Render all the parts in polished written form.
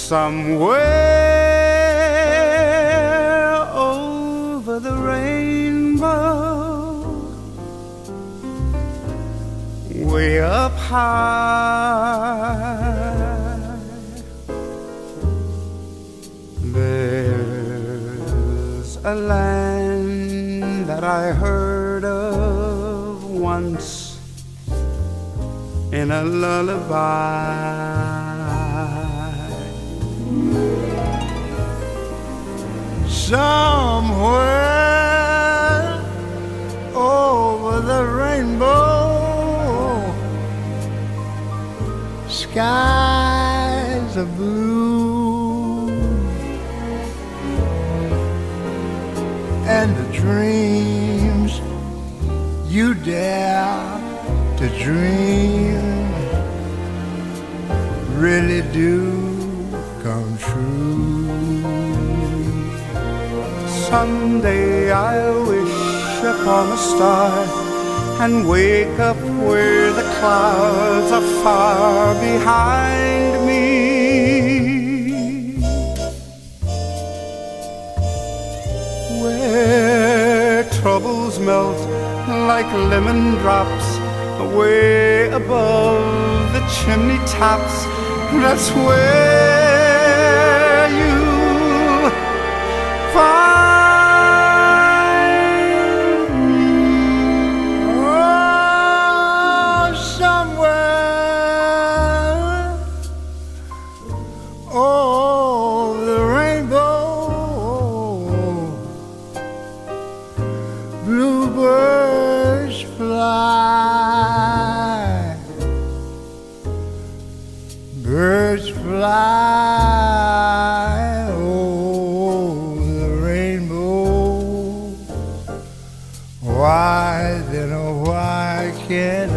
Somewhere over the rainbow, way up high, there's a land that I heard of once in a lullaby. Somewhere over the rainbow, skies are blue, and the dreams you dare to dream really do come true. Someday I'll wish upon a star and wake up where the clouds are far behind me, where troubles melt like lemon drops way above the chimney tops. That's where you'll find me. Oh, somewhere over the rainbow, bluebirds fly, birds fly over the rainbow. Why then, oh why can't I?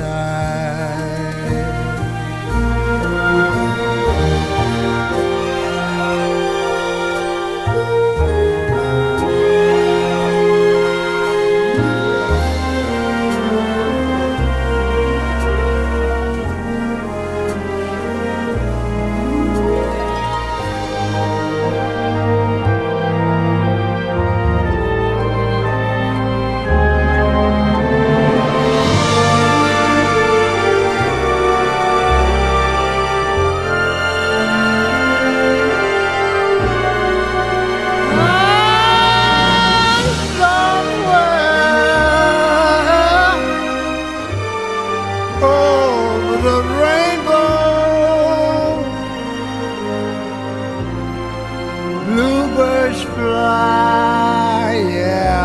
Bluebirds fly, yeah,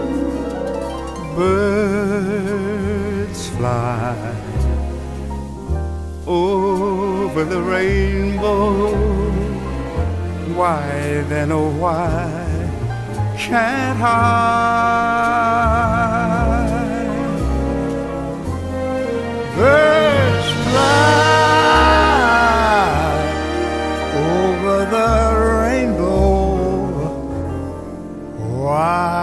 birds fly over the rainbow. Why then, oh why can't I? Birds fly over the rainbow. Why?